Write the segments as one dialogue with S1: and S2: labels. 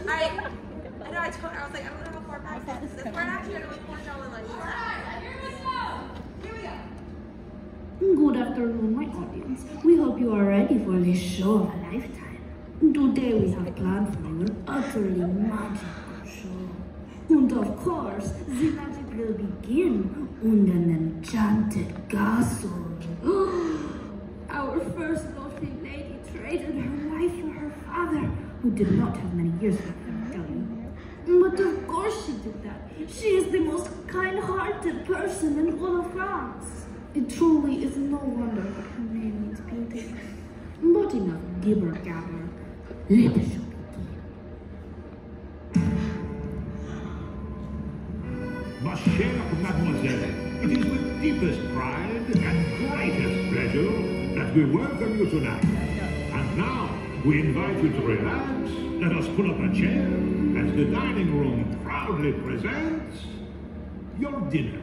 S1: I know, I told her, I was like, I don't know how far back this is. We're actually going to record y'all in like here we go.
S2: Good afternoon, my audience. We hope you are ready for this show of a lifetime. Today we have planned for you an utterly magical show. And of course, the magic will begin on an enchanted castle. Our first lovely lady traded her life for her father, who did not have many years left, I can tell you. But of course she did that. She is the most kind-hearted person in all of France. It truly is no wonder that her name means beauty. But enough gibber-gabber. Let the show begin.
S3: Ma chère mademoiselle, it is with deepest pride and greatest pleasure that we welcome you tonight. And now, we invite you to relax. Let us pull up a chair as the dining room proudly presents your dinner.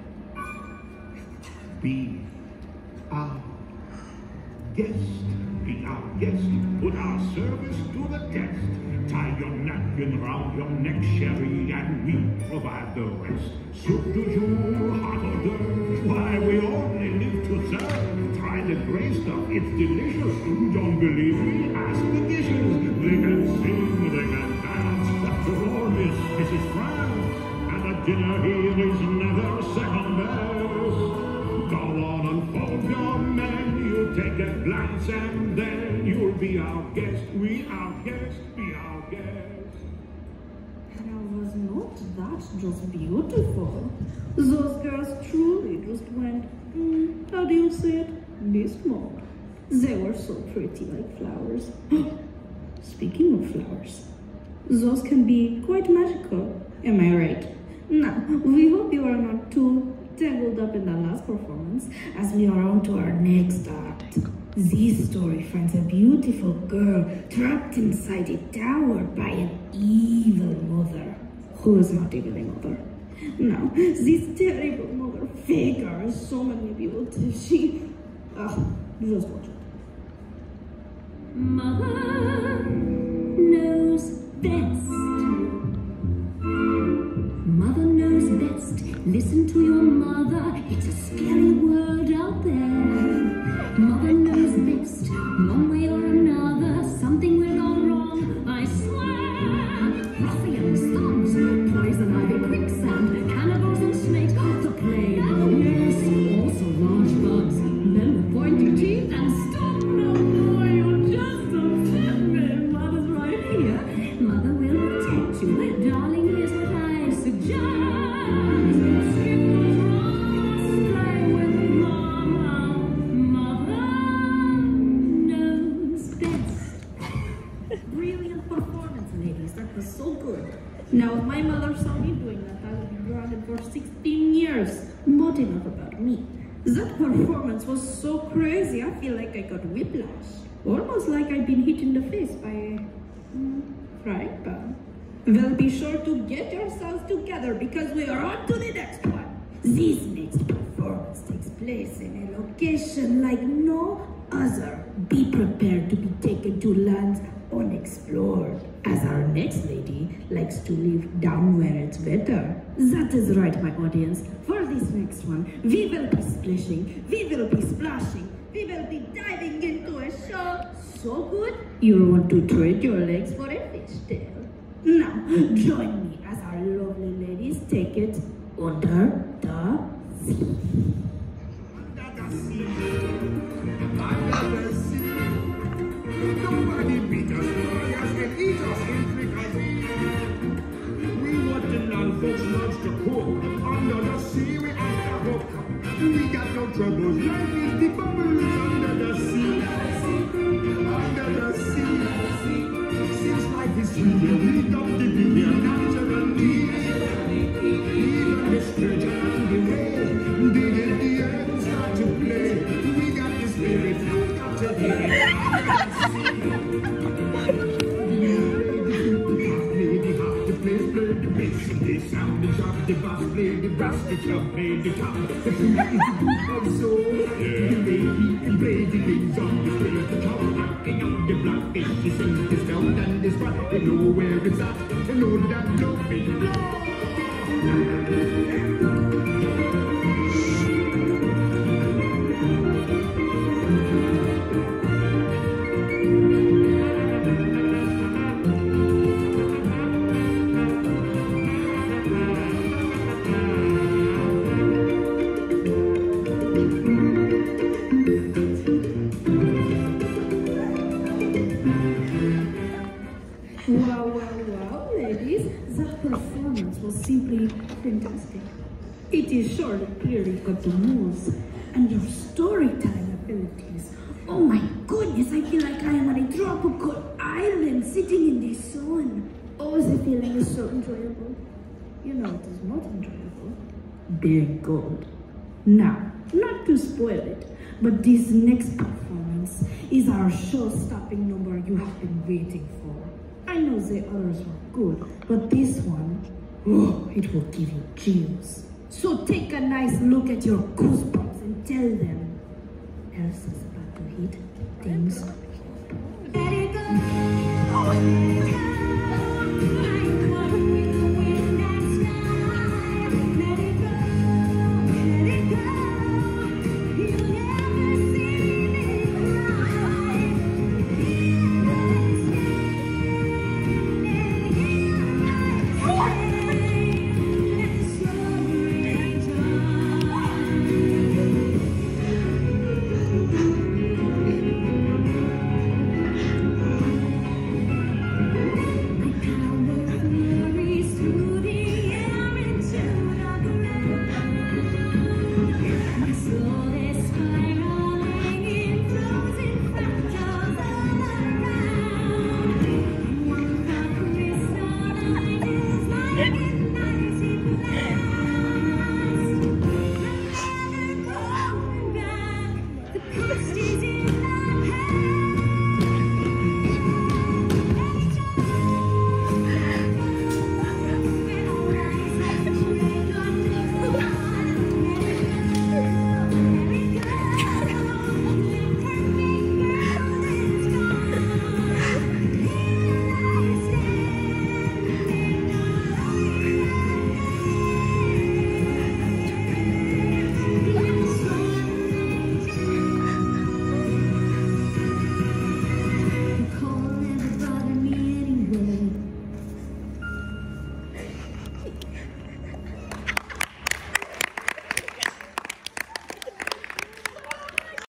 S3: Be our guest. Be our guest. Put our service to the test. Tie your napkin round your neck, sherry, and we provide the rest. Soup du jour, hot hors d'oeuvre, why we only live to serve. Try the gray stuff, it's delicious. Don't believe me? Ask the dishes. They can sing, they can dance. After all, this is France, and a dinner here is never second best. Go on, unfold your menu, take a glance, and then you'll be our guest. We our guest, be our guest.
S2: And was not that just beautiful? Those girls truly just went, how do you say it? Beast mode. They were so pretty like flowers. Speaking of flowers, those can be quite magical, am I right? Now, we hope you are not too tangled up in the last performance, as we are on to our next act. This story finds a beautiful girl trapped inside a tower by an evil mother, who is not even a mother. Now, this terrible mother figure is so manipulative. She... just watch it. Mother knows best. Mother knows best. Listen to your mother. It's a scary world out there. Mother knows best. One way or another, something will go wrong. I swear. Ruffians, thugs, poison ivy, quicksand, cannibals and snakes. The plague, yes, also large bugs. Men with pointy teeth and stop. No more, you just upset me. Mother's right here. Mother will protect you, darling. Here's what I suggest. So good. Now, if my mother saw me doing that, I would be grounded for 16 years. But enough about me. That performance was so crazy, I feel like I got whiplash. Almost like I'd been hit in the face by a frying pan. Well, be sure to get yourselves together because we are on to the next one. This next performance takes place in a location like no other. Be prepared to be taken to lands unexplored, as our next lady likes to live down where it's better. That is right, my audience. For this next one, we will be splishing, we will be splashing, we will be diving into a show so good, you'll want to trade your legs for a fishtail. Now, join me as our lovely ladies take it under the sea.
S3: Under the sea. Under the sea. Nobody beat us, warriors can eat us in fricassee. We want the non-folks loves to cook. Under the sea, we have the hook. We got no troubles, life is the bubbles under the sea. Under the sea. Since life is sweet, we don't dig in here naturally. Even the sturgeon and the whale, dig in the air and start to play. We got the spirit, we got to hear. The sound is sharp, the bass play, the brass, the club play, the top. The also, the lady and play the things on the stage. The top, knocking out the blackfish, the sing, the sound and the this spot. You know where it's at. You know that love is love.
S2: Wow, ladies. That performance was simply fantastic. It is surely clear you've got the moves and your storytelling abilities. Oh my goodness, I feel like I am on a tropical island sitting in the sun. Oh, the feeling is so enjoyable. You know it is not enjoyable. Being good. Now, not to spoil it, but this next performance is our show-stopping number you have been waiting for. I know the others were good, but this one, oh, it will give you chills. So take a nice look at your goosebumps and tell them Elsa's about to hit things. Let it go.